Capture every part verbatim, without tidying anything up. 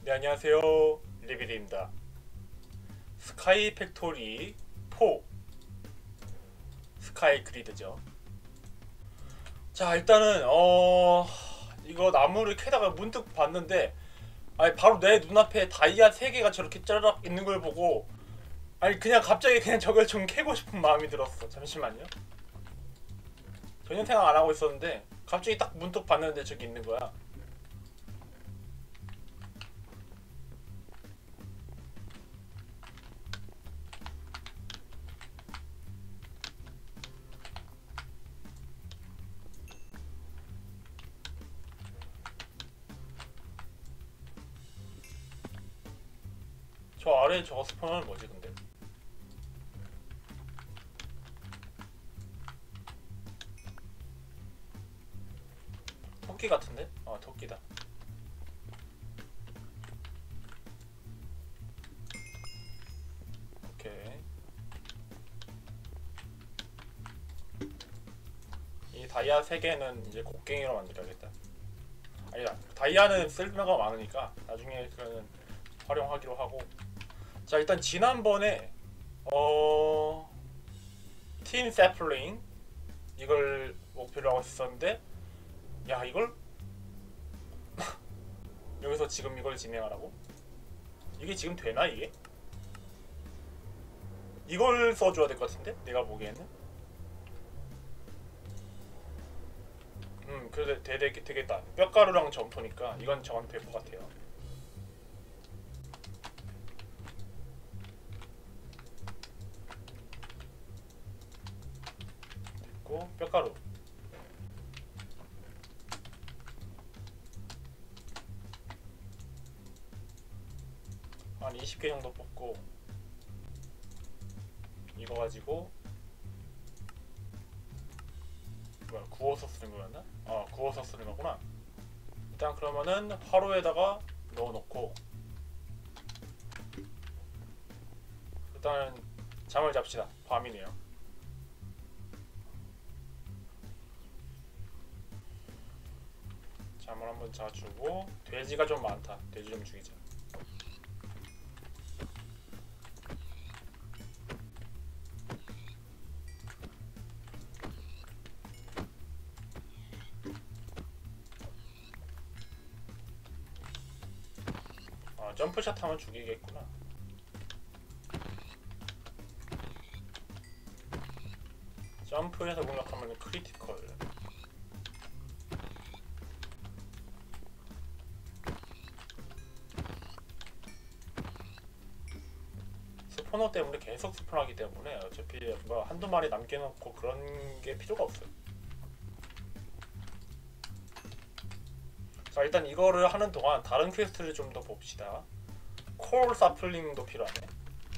네, 안녕하세요. 리비드입니다. 스카이 팩토리 사 스카이 그리드죠. 자, 일단은 어 이거 나무를 캐다가 문득 봤는데, 아니 바로 내 눈앞에 다이아 세 개가 저렇게 짜르륵 있는 걸 보고, 아니 그냥 갑자기 그냥 저걸 좀 캐고 싶은 마음이 들었어. 잠시만요. 전혀 생각 안 하고 있었는데 갑자기 딱 문득 봤는데 저기 있는 거야. 저 아래에 저거 스폰은 뭐지 근데? 토끼 같은데? 아, 토끼다. 오케이. 이 다이아 세 개는 이제 곡괭이로 만들어야겠다. 아니다, 다이아는 쓸모가 많으니까 나중에 그거는 활용하기로 하고. 자, 일단 지난번에 어... 틴 세플링 이걸 목표로 하고 있었는데, 야 이걸 여기서 지금 이걸 진행하라고? 이게 지금 되나 이게? 이걸 써줘야 될 것 같은데? 내가 보기에는. 음 그래 되, 되, 되겠다. 뼈가루랑 점토니까 이건 저한테 될 것 같아요. 됐고, 뼈가루 한 이십 개 정도 뽑고, 이거 가지고 뭐야, 구워서 쓰는 거였나? 아, 구워서 쓰는 거구나. 일단 그러면은 화로에다가 넣어놓고 일단 잠을 잡시다. 밤이네요. 잠을 한번 자주고. 돼지가 좀 많다. 돼지 좀 죽이자. 아, 점프샷 하면 죽이겠구나. 점프해서 공격하면 크리티컬. 스포너 때문에 계속 스폰하기 때문에 어차피 뭐 한두 마리 남겨놓고 그런 게 필요가 없어요. 자, 일단 이거를 하는 동안 다른 퀘스트를 좀 더 봅시다. 콜 사플링도 필요하네.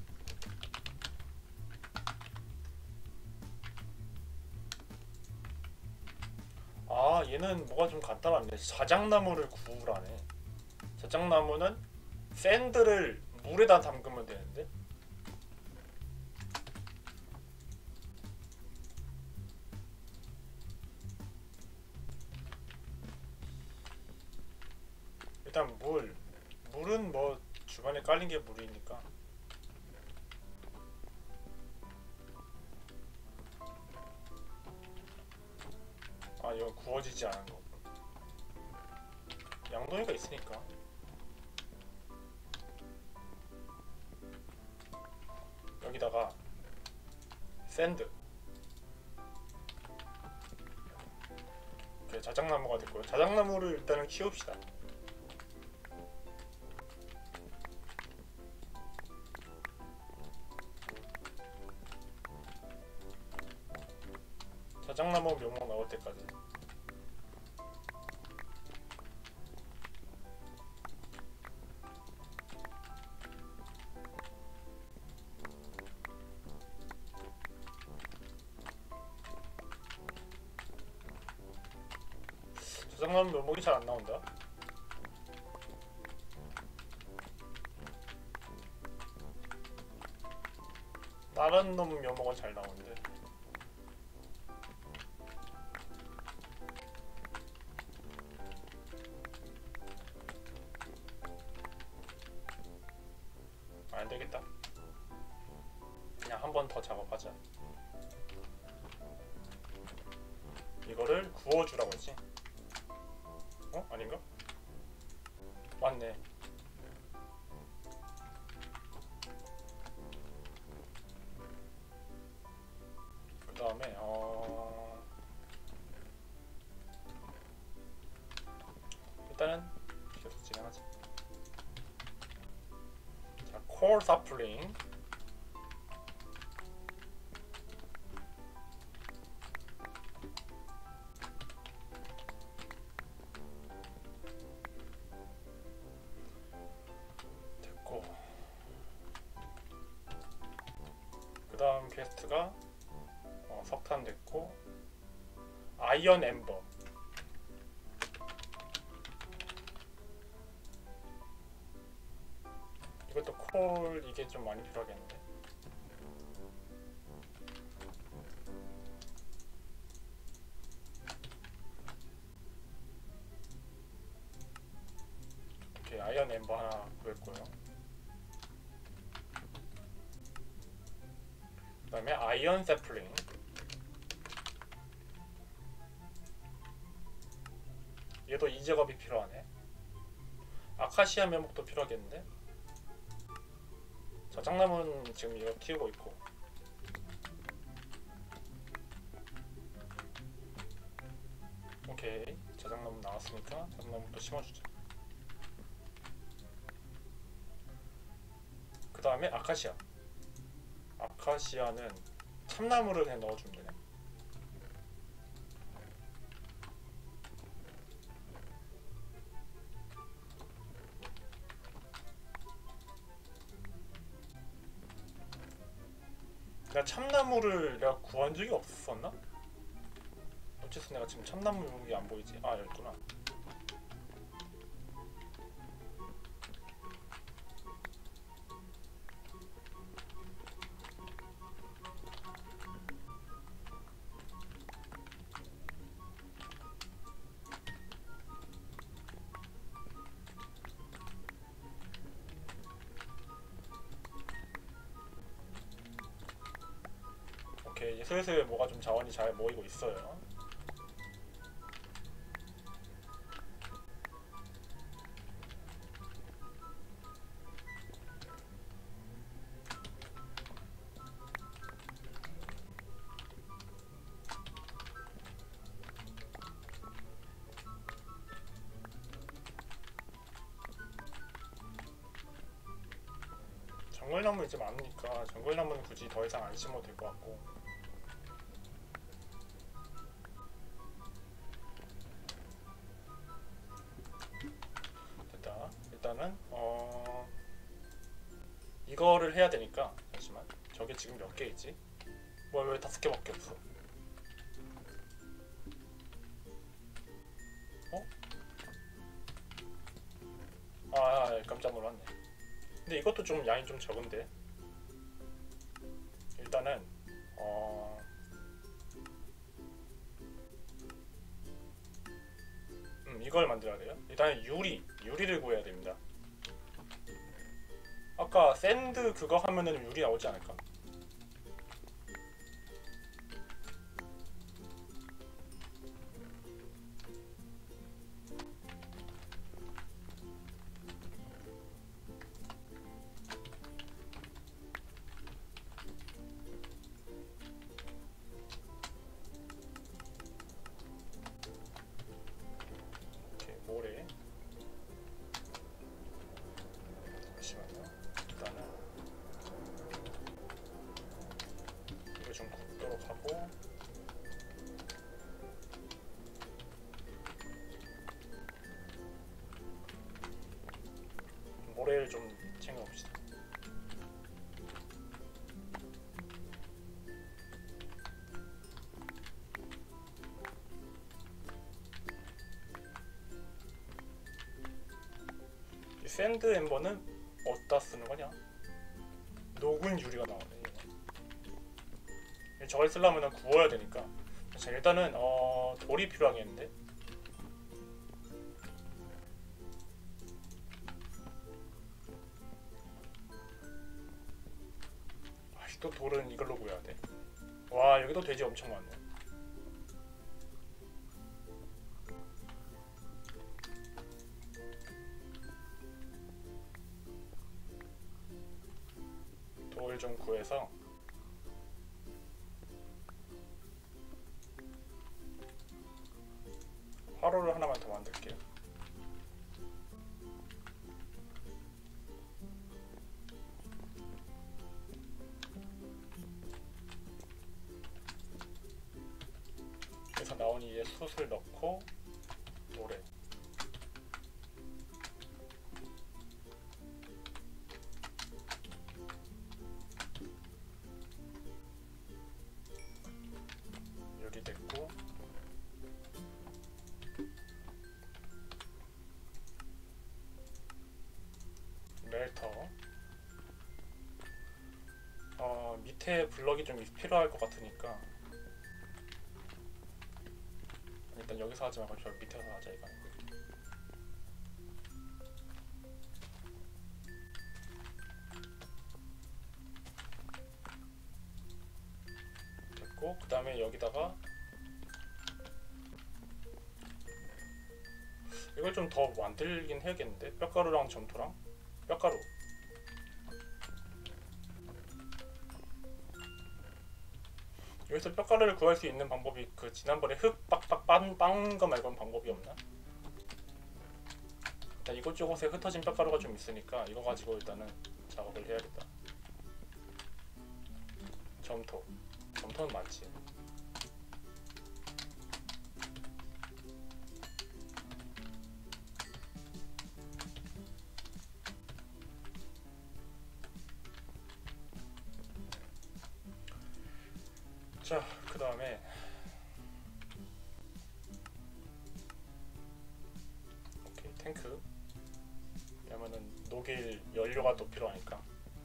아, 얘는 뭐가 좀 간단하네. 자작나무를 구우라네. 자작나무는 샌드를 물에다 담그면 되는데. 일단 물 물은 뭐 주변에 깔린 게 물이니까. 아, 이건 구워지지 않은 거. 양동이가 있으니까. 여기다가 샌드. 오케이, 자작나무가 됐고요. 자작나무를 일단은 키웁시다. 자작나무 묘목 나올 때까지. 자작나무 묘목이 잘 안 나온다. 다른 놈 묘목은 잘 나오는데. 안 되겠다. 그냥 한 번 더 작업하자. 이거를 구워주라고 했지. 어? 아닌가? 맞네. 그 다음에 어... 일단은 계속 진행하자. 자, 콜 사플링. 됐고, 그 다음 퀘스트가 어, 석탄 됐고, 아이언 엠버. 이것도 콜 이게 좀 많이 필요하겠는데. 오케이, 아이언 엠버 하나 구했고요. 그 다음에 아이언 세플링. 얘도 이 작업이 필요하네. 아카시아 묘목도 필요하겠는데. 자작나무는 지금 이거 키우고 있고. 오케이, 자작나무 나왔으니까 자작나무도 심어주자. 그 다음에 아카시아. 아카시아는 참나무를 그냥 넣어주면 되네. 내가 참나무를 내가 구한 적이 없었나? 어째서 내가 지금 참나무 여기 안 보이지? 아, 여기 있구나. 오케이, 슬슬 뭐가 좀 자원이 잘 모이고 있어요. 정글나무 이제 많으니까 정글나무는 굳이 더 이상 안 심어도 될 것 같고. 됐다. 일단은 어... 이거를 해야 되니까. 잠시만, 저게 지금 몇 개 있지? 뭐 왜 다섯 개밖에 없어? 어? 아, 아, 깜짝 놀랐네. 근데 이것도 좀 양이 좀 적은데. 일단은 어... 음, 이걸 만들어야 돼요. 일단 유리, 유리를 구해야 됩니다. 아까 샌드 그거 하면은 유리 나오지 않을까? 모래. 잠시만요. 일단은 이거 좀 굽도록 하고, 모래를 좀 챙겨봅시다. 이 샌드 엠버는 어디다 쓰는 거냐? 녹은 유리가 나오네. 이거. 저걸 쓰려면 구워야 되니까. 자, 일단은 어, 돌이 필요하겠는데. 또 돌은 이걸로 구해야 돼. 와, 여기도 돼지 엄청 많네. 돌 좀 구해서 화로를 하나만 더 만들게요. 여기서 나온 이제 숯을 넣고 노래. 여기 됐고, 멜터. 어, 밑에 블럭이 좀 필요할 것 같으니까 일단 여기서 하지 말고 저 밑에서 하자 이거. 됐고, 그 다음에 여기다가 이걸 좀 더 만들긴 해야겠는데. 뼈가루랑 점토랑 뼈가루. 여기서 뼈가루를 구할 수 있는 방법이 그 지난번에 흙 빡빡 빤 거 말고는 방법이 없나? 일단 이곳저곳에 흩어진 뼈가루가 좀 있으니까 이거 가지고 일단은 작업을 해야겠다. 점토. 점토는 많지. 자, 그 다음에 오케이, 탱크. 왜냐면은 녹일 연료가 또 필요하니까.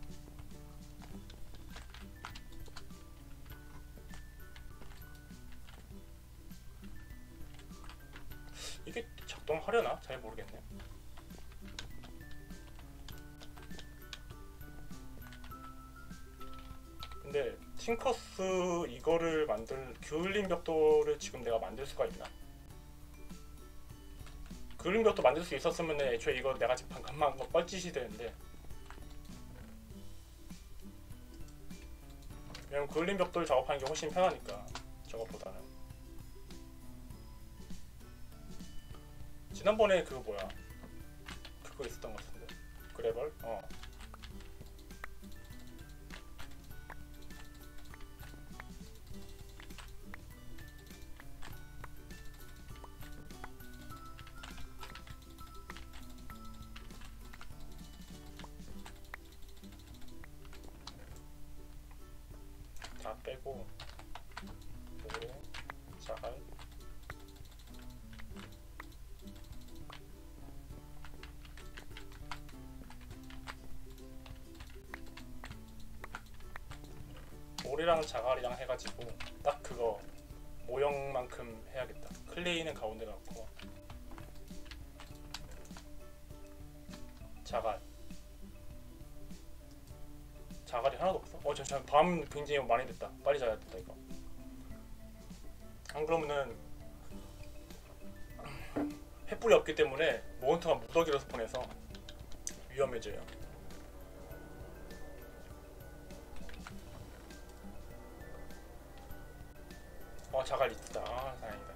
이게 작동하려나? 잘 모르겠네. 근데 팅커스 이거를 만들 그을린 벽돌을 지금 내가 만들 수가 있나? 그을린 벽돌 만들 수 있었으면 애초에 이거 내가 지금 방금 한 거 뻘짓이 되는데, 왜냐면 그을린 벽돌 작업하는 게 훨씬 편하니까 저것보다는. 지난번에 그거 뭐야, 그거 있었던 것 같은데, 그래벌? 어. 다 빼고 모래, 자갈, 모래랑 자갈이랑 해가지고 딱 그거 모형만큼 해야겠다. 클레이는 가운데 넣고 자갈. 자갈이 하나도 없어? 어 잠시만, 밤 굉장히 많이 됐다. 빨리 자야겠다 이거. 안 그러면은 횃불이 없기 때문에 몬스터가 무더기로 스폰해서 위험해져요. 어, 자갈 있다. 아, 다행이다.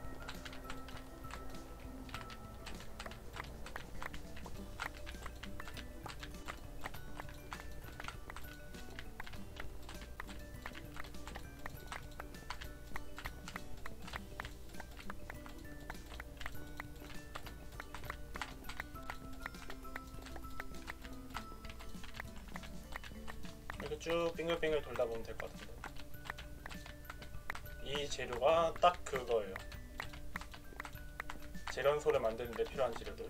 이렇게 쭉 빙글빙글 돌다 보면 될 것 같은데. 이 재료가 딱 그거예요. 재련소를 만드는 데 필요한 재료들.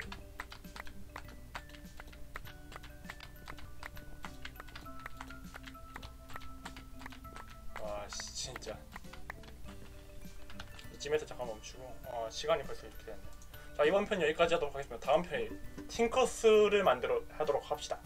와 씨, 진짜 이쯤에서 잠깐 멈추고. 어, 시간이 벌써 이렇게 됐네. 자, 이번 편 여기까지 하도록 하겠습니다. 다음 편에 팅커스를 만들어 하도록 합시다.